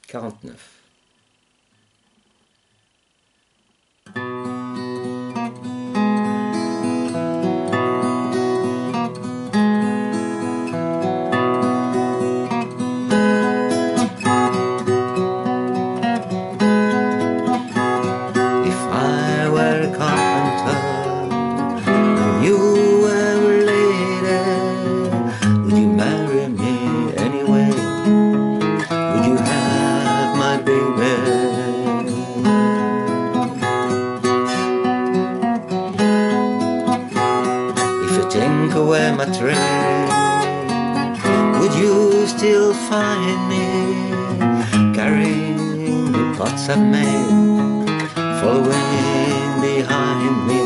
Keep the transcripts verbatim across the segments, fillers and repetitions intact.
quarante-neuf. If I were a carpenter and you were a lady, would you marry me anyway? Would you have my baby? If you take away my train, would you still find me carrying the pots I've made, following behind me?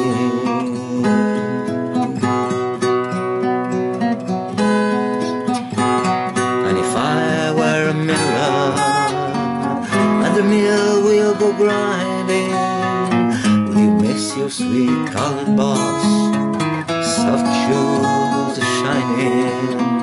And if I were a miller and the mill will go grinding, would you miss your sweet colored boss, soft shoes shining?